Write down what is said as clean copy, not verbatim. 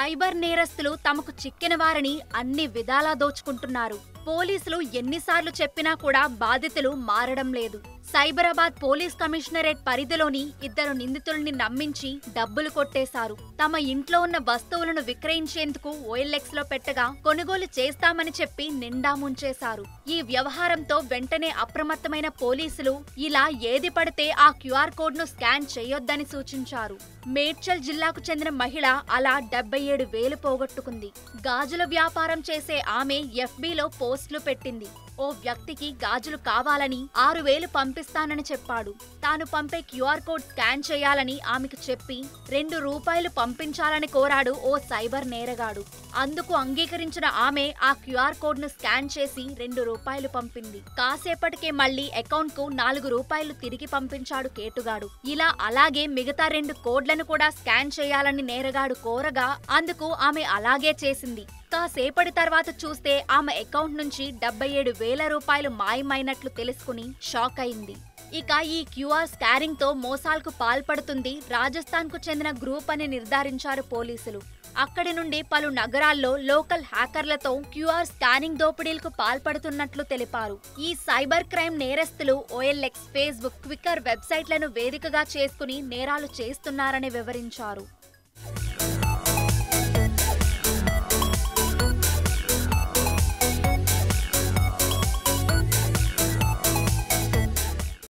Cyber నేరస్తులు తమకు చిక్కిన వారిని అన్ని విధాలా దోచుకుంటున్నారు. పోలీసులు ఎన్నిసార్లు చెప్పినా కూడా బాధితులు మారడం లేదు. సైబరాబాద్ పోలీస్ కమిషనరేట్ పరిధిలోని 2 నిందితుల్ని నమ్మించి డబ్బులు కొట్టేశారు. తమ ఇంట్లో ఉన్న వస్తువులను విక్రయించేందుకు OLX లో పెట్టగా కొనుగోలు చేస్తామని చెప్పి నిండా ముంచేశారు. ఈ వ్యవహారంతో వెంటనే అప్రమత్తమైన పోలీసులు ఇలా ఏది పడితే ఆ QR కోడ్ ను స్కాన్ చేయొద్దని సూచించారు. మేడ్చల్ జిల్లాకు చెందిన మహిళ అలా 77,000 పోగొట్టుకుంది. గాజుల వ్యాపారం చేసే ఆమె FBలో పోస్టులు పెట్టింది. ఓ వ్యక్తికి గాజులు కావాలని 6,000 పంపిస్తానని చెప్పాడు. తాను పంపే QR కోడ్ స్కాన్ చేయాలని ఆమెకు చెప్పి ₹2 పంపించాలని కోరాడు ఓ సైబర్ నేరగాడు. అందుకు అంగీకరించిన ఆమె ఆ QR కోడ్ ను స్కాన్ చేసి ₹2 పంపింది. కాసేపటికే మళ్లీ అకౌంట్ కు ₹4 తిరిగి పంపించాడు కేటుగాడు. ఇలా అలాగే మిగతా 2 కోడ్లను కూడా స్కాన్ చేయాలని నేరగాడు కోరగా అందుకు ఆమె అలాగే చేసింది. కాసేపటి తర్వాత చూస్తే ఆమె అకౌంట్ నుంచి ₹77,000 మాయమైనట్లు తెలుసుకుని షాక్ అయింది. ఇక ఈ QR స్కానింగ్ తో మోసాలకు పాల్పడుతుంది రాజస్థాన్ కు చెందిన గ్రూప్ అని నిర్ధారించారు పోలీసులు. అక్కడి నుండి పలు నగరాల్లో లోకల్ హ్యాకర్లతో QR స్కానింగ్ దోపిడీలకు పాల్పడుతున్నట్లు తెలిపారు. ఈ సైబర్ క్రైమ్ నేరస్తులు OLX, ఫేస్బుక్, క్విక్కర్ వెబ్సైట్లను వేదికగా చేసుకుని నేరాలు చేస్తున్నారని వివరించారు.